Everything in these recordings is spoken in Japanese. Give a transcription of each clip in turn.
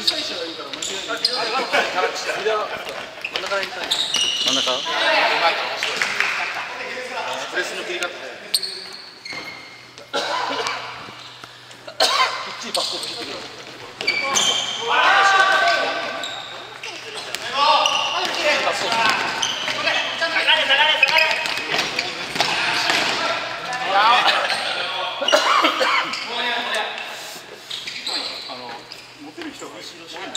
催者がいいから間違いない。真ん中にいたい。真ん中？プレスの切り方で。きっちりバックを切ってくる。モテる人が後ろしかいない。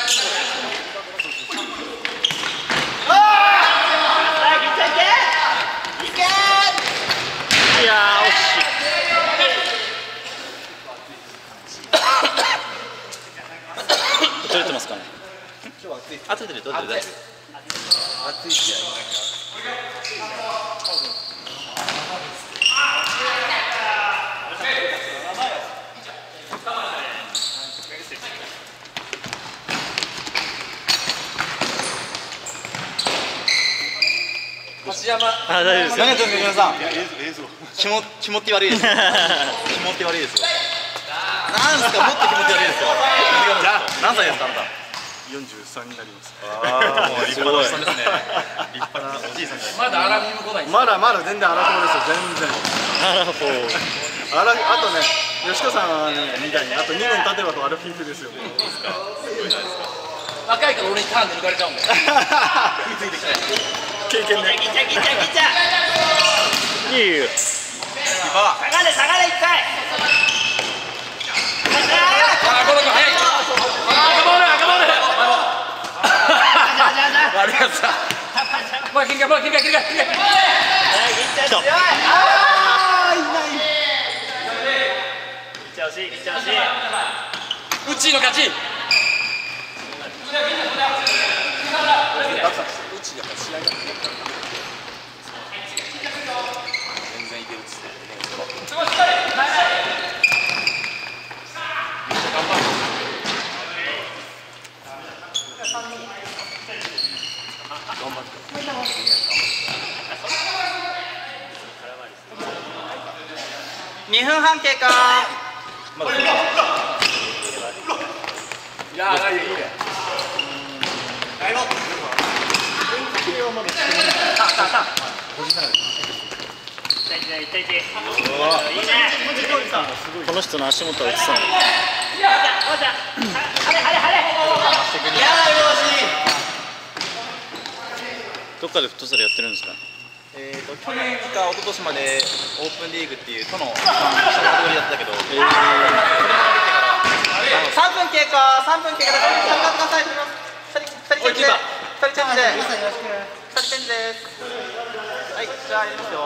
いやー、惜しい。取れてますかね。あ、取れてる、取れてる、大丈夫。 熱い試合。 あ、大丈夫です。 何やってるんですか、皆さん。 気持ち悪いです。気持ち悪いですよ。なんですか、もっと気持ち悪いですよ。何歳ですか、あんた。 43になります。 ああ、もう立派なおじさんですね。立派なおじいさんです。 まだアラフィフ来ない。まだ全然アラフォーですよ、全然。 アラフォー。 あとね、吉川さんみたいにあと2年経てばとアラフィフですよ。 いいですか。すごいじゃないですか。若いから俺にターンで抜かれちゃうんだよ。食いついてきて。 経験ね。 いいよ。下がれ一回。あ、この子早い。赤ボール。悪いやつだ。もう切り替え。来た。うちの勝ち。全然いけるっつって。2分半経過。まだいやー、いいね。この人の足元は映さない。どっかでフットサルやってるんですか。 去年か一昨年までオープンリーグっていう都の下のカテゴリーだったけど、それが3分経過だからください。2人チェンジです。はい、じゃあやりますよ。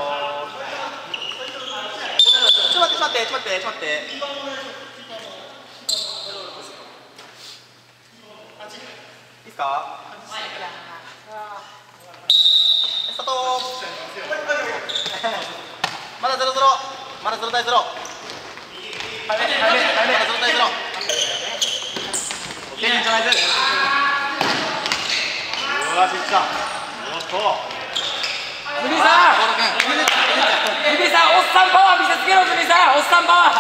ちょっと待って。いいですか。スタート。まだ0-0対0。早め。まだ0対0。オッケー、じゃないです。よし、いった。おっと。 ズミさん、おっさんパワー見せつけろ、ズミさん、おっさんパワー。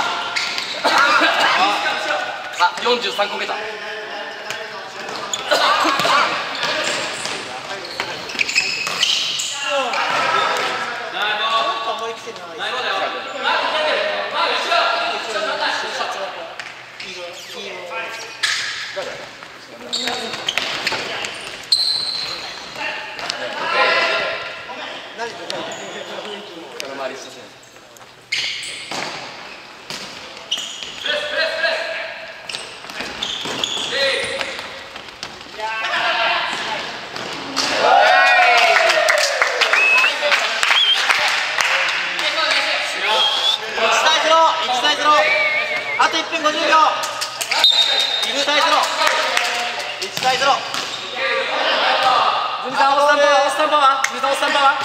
あ、43個目だ。 あと1分50秒。1対0。1対0。 ズミさん、おっさんパワー。ズミさん、おっさんパワー。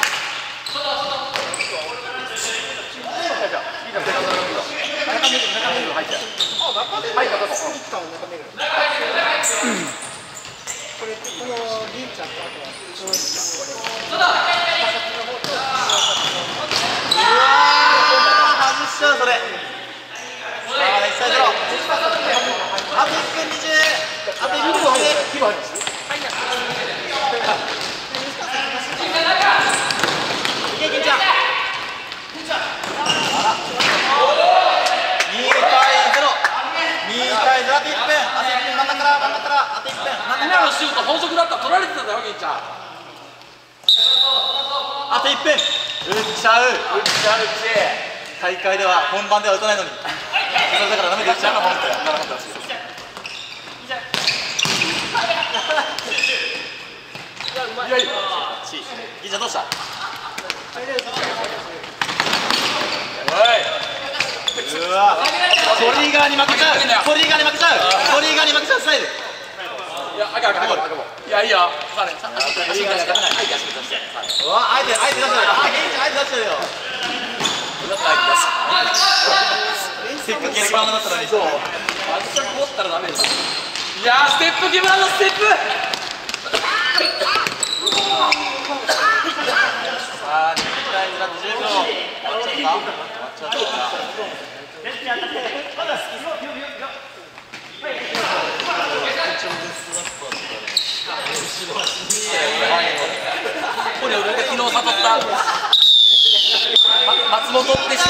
外しちゃうそれ。あと1分20。 当てるので気分あります。いけ、金ちゃん。2対0。2対0、あと1分。あと1分、真ん中から、あと1分。 今のシュート法則だったら取られてたんだよ、銀ちゃん。 あと1分。打っちゃう。大会では、本番では打たないのに。だからダメで打っちゃうの、本当に。ならなかったらしいです。いやいや、銀ちゃんどうした？うわ、トリガーに負けちゃう。トリガーに負けちゃうスタイル。 いや、赤ボール。いや、いいよ。まあね、 うわ、あえて出してるよ。あえて出してるよ。せっかくやる気満々だったのに。そう。 あずさく持ったらダメです。いやー、ステップ木村のステップ。 さあ、2対0だって10秒。終わっちゃった。 これ俺が昨日誘った松本って